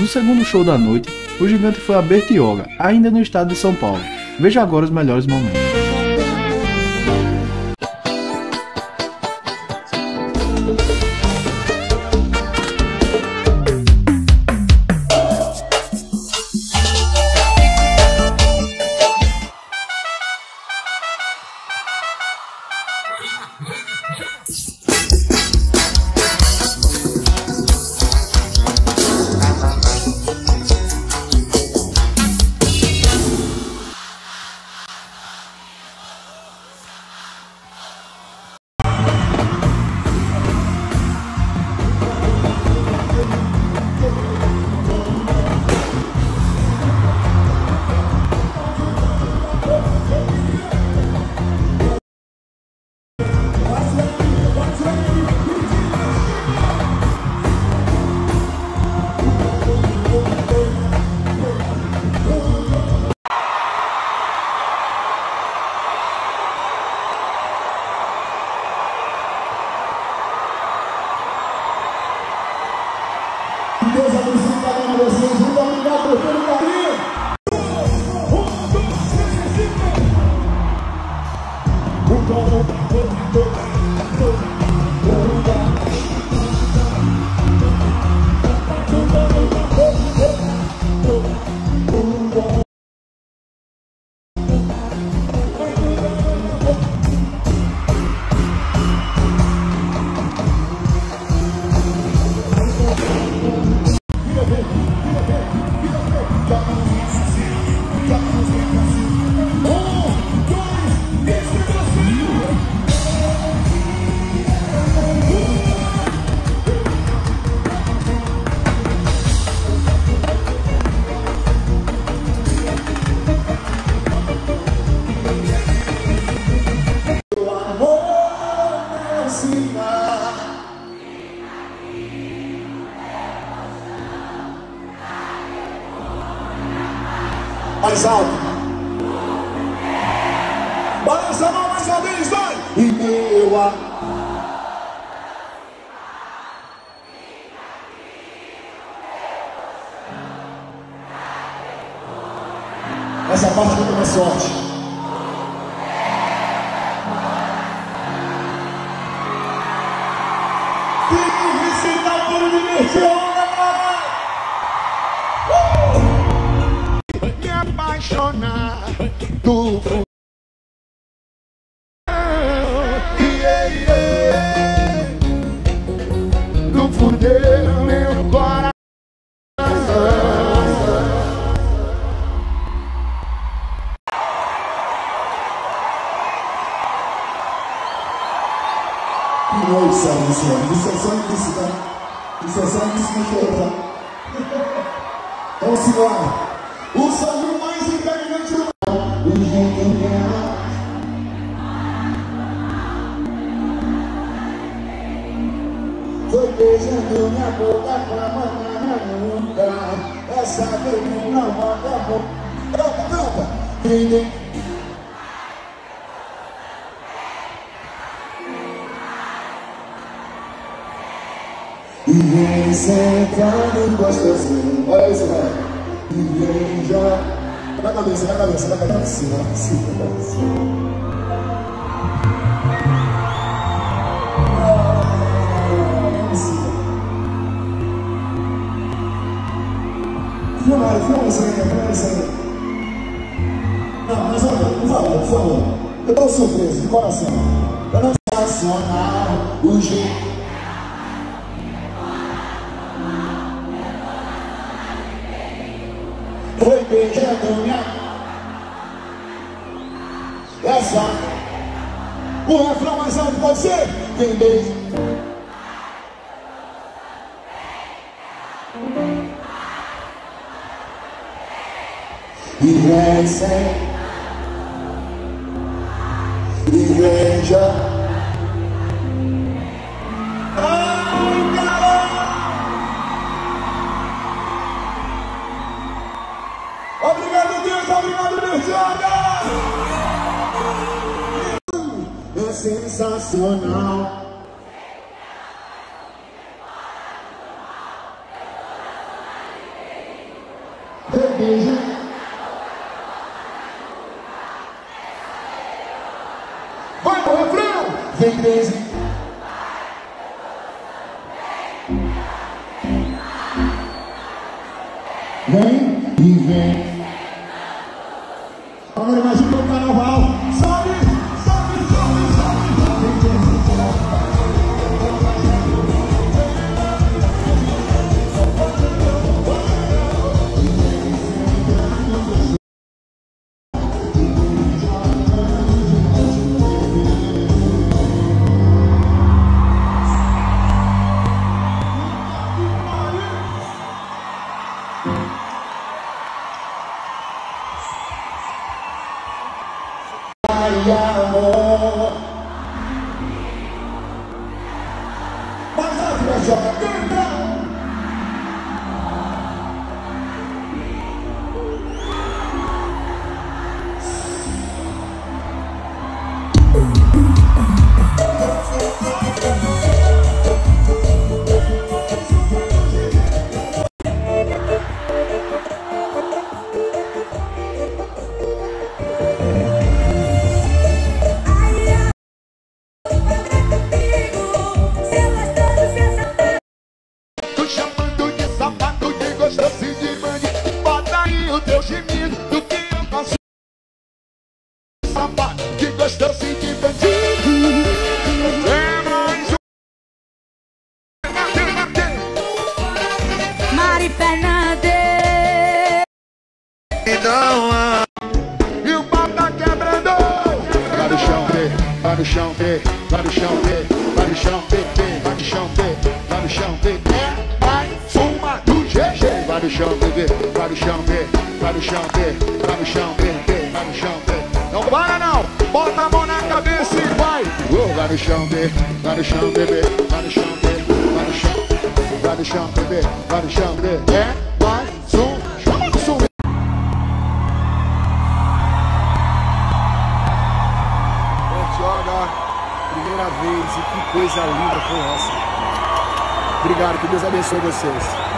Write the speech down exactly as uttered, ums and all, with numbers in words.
No segundo show da noite, o Gigante foi a Bertioga, ainda no estado de São Paulo. Veja agora os melhores momentos. Deus abençoe cada um de vocês. Muito obrigado por todo o carinho. Um, dois, três, cinco. O dono da toda, mais alto. Balança a mão mais uma vez, vai! E meu amor. Essa parte tem mais sorte. Tem que visitar tudo de Bertioga. Apaixonar do yeah, yeah. Não fudeu meu coração. Que noite, sabe, senhor? Isso é só isso, tá? Isso é só isso que eu quero, tá? Vamos embora. O sonho mais inteligente do mundo. O jeito dela. Foi beijando minha boca pra mandar na nuca. Essa menina manda boca. Canta, canta. Vem, e vem sentando gostosinho. Olha isso, velho. E vem já. Na cabeça, na cabeça, na cabeça. Assim, assim, assim. Filma, filma isso aí, filma isso aí. Não, mas olha, por favor, por favor. Eu tô surpreso, de coração. Eu não sei acionar o jeito. Foi beijando minha. Essa. O refrão mais alto pode ser. Vem beijo. E vem sem. E veja. Ai, caramba! Obrigado, Deus, obrigado, Bertioga! É sensacional. beijo. Vai no refrão. Vem crazy. Vem e vem. Agora imagina o carnaval. Sobe, sobe, sobe, sobe. Vem crazy. Ai, amor. Mais alto, Bertioga, canta! E o pau tá quebrando. Vai no chão, vê, vai no chão, vê, vai no chão, vê, vai no chão, vê, vai no chão, vê, vai no chão, vê. É, vai, suma do G G. Vai no chão, vê, vai no chão, vê, vai no chão, vê, vai no chão, vê, vai no chão, vê. Não para não, bota a mão na cabeça e vai. Vai no chão, vê, vai no chão, bebê, vai no chão, vê, vai no chão, vai no chão, bebê, vai no chão, vê. É, vai, sum, chama o sum. Primeira vez, e que coisa linda foi essa. Obrigado, que Deus abençoe vocês.